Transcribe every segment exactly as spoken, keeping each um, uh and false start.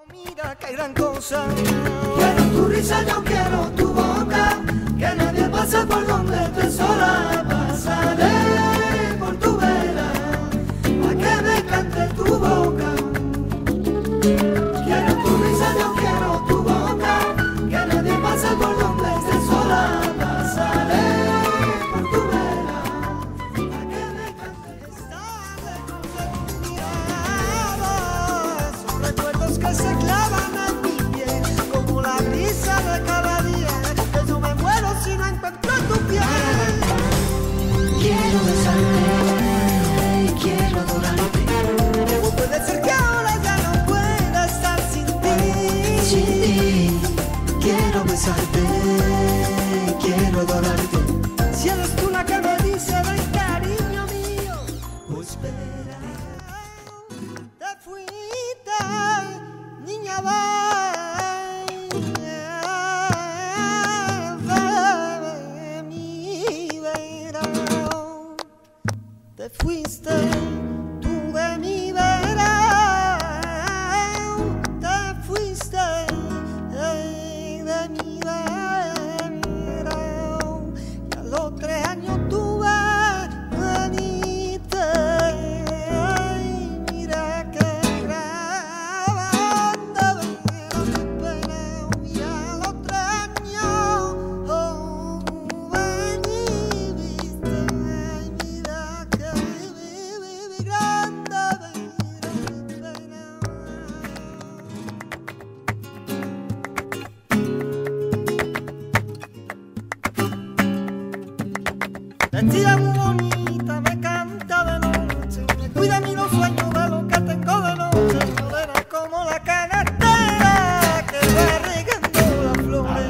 Mira qué gran cosa. Quiero tu risa, yo quiero tu boca, que nadie pase por donde estés sola. Pasaré por tu vera, pa' que me cante tu boca. Quiero tu risa, yo quiero tu boca, que nadie pase por donde estés sola. Pasaré por tu vera, pa' que me cante. Son recuerdos que se clavan en mi piel, como la brisa de cada día, que yo me muero si no encuentro tu piel. Quiero besarte y quiero adorarte. ¿Cómo puede ser que ahora ya no pueda estar sin ti? Sin ti, quiero besarte, quiero adorarte. Si eres tú la que me dice ven cariño mío, pues espera. Te fuiste, niña de mi vera. Te fuiste tú de mi vera. Te fuiste eh, de mi vera. Y a los tres años tuve veniste. Ay, mira qué grande vera, y a los tres años oh, veniste. Ay, mira qué grande vera. Vestida muy bonita, me canta de noche, me cuida mi los sueños de lo que tengo de noche. Morena como la canastera que va regando las flores.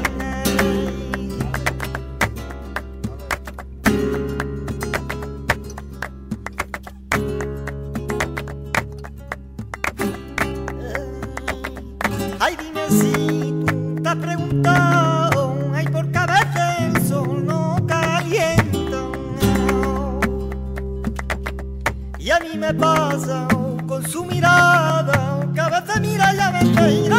Ay, dime si tú te has preguntado, ay, por qué a veces el sol no calienta. Y a mí me pasa con su mirada, que a veces mira y a veces mira.